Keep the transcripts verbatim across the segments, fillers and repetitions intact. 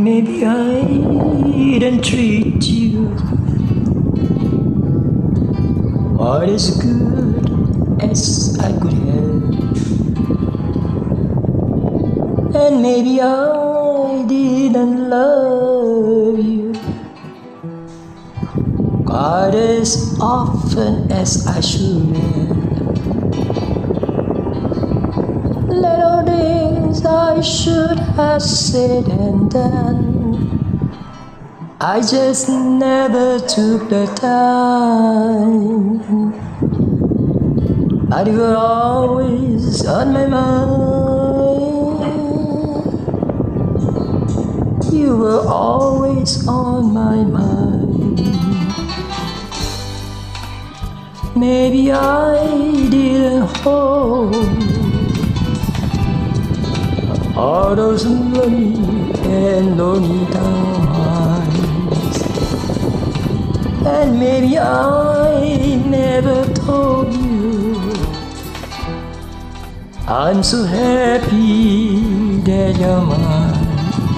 Maybe I didn't treat you quite as good as I could have, and maybe I didn't love you quite as often as I should have. Little things I should have said and done, I just never took the time. But you were always on my mind. You were always on my mind. Maybe I didn't hold all those lonely and lonely times, and maybe I never told you I'm so happy that you're mine.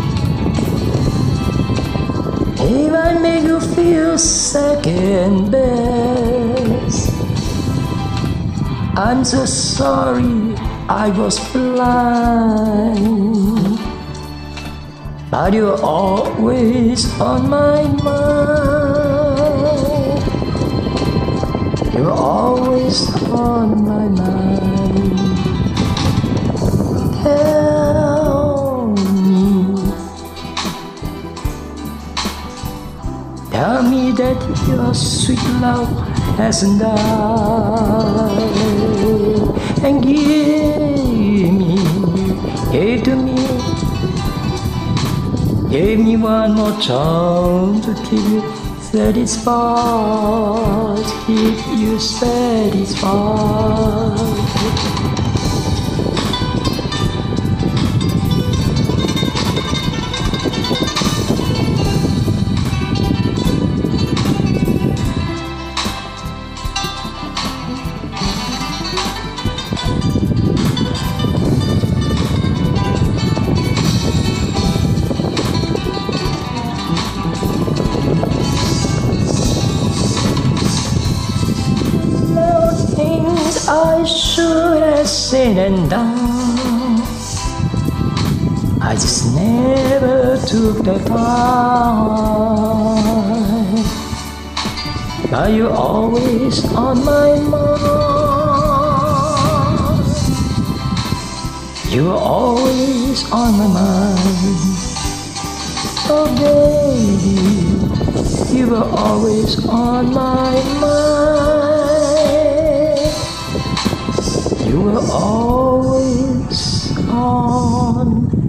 If I make you feel second best, I'm so sorry I was blind. But you're always on my mind. You're always on my mind. Tell me, tell me that your sweet love hasn't died, and give me, give to me, give me one more chance to keep you satisfied, keep you satisfied. I should have said and done, I just never took the time. But you're always on my mind. You're always on my mind. Oh baby, you were always on my mind. You were always on